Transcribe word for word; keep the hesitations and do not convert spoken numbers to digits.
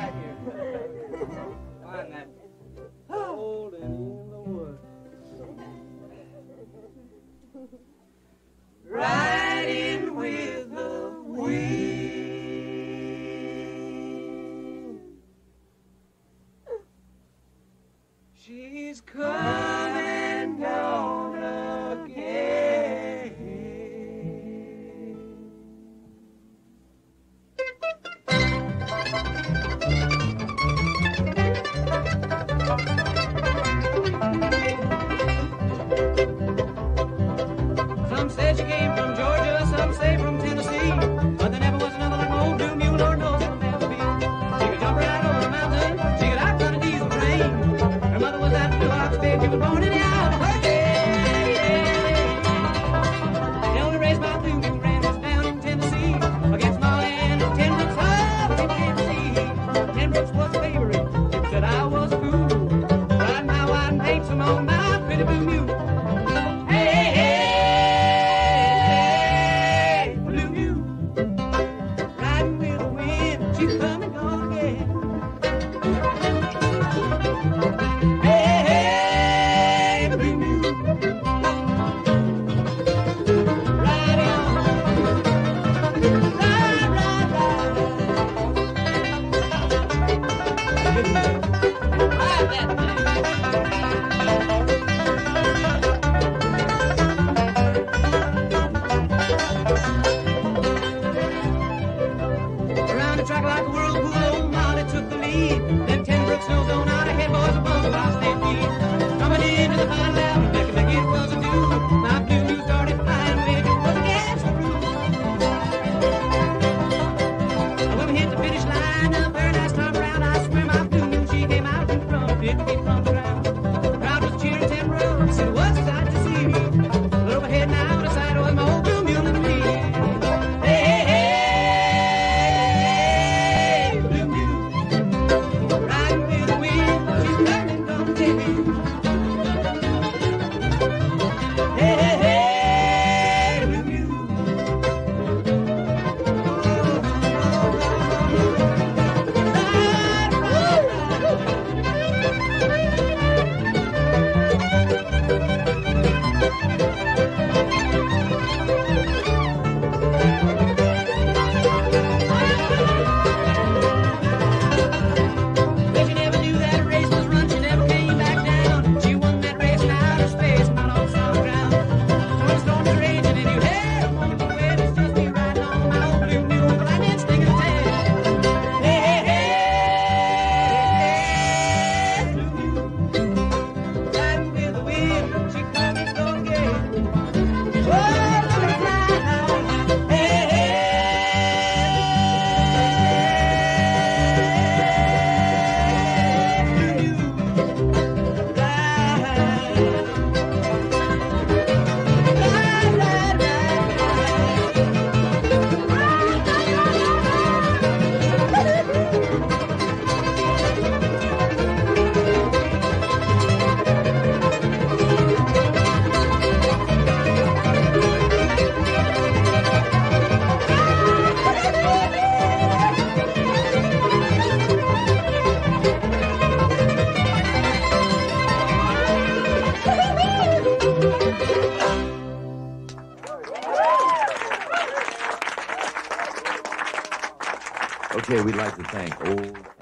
back here. Find that holding in the woods. Riding with the wind. She's coming down again. Some say she came from Georgia, some say from Tennessee, but there never was another like my old blue mule, Lord knows it'll never be. She could jump right over the mountain, she could outrun a diesel train. Her mother was that blue ox babe, she was born in the Albuquerque. They only raised my blue mule ranches down in Tennessee, against Molly and Ten Brooks up in Tennessee. Ten Brooks was a favorite, said I was a fool, riding my white and paints on my pretty blue mule. Around the track like a whirlpool, old Molly took the lead. Then Ten Brooks snows on out ahead, boys were bumping by stampede. Coming into the final lap, Becky Becky it was a do. My blue mule started flying, Becky was against the rule. When we hit the finish line, the very last time around, I swear my blue mule, she came out in front, fifty feet from the ground. The crowd was cheering Ten Brooks, it was a sight to see. A little ahead now, the side was my old blue mule in the lead. Hey, hey, hey. Okay, we'd like to thank old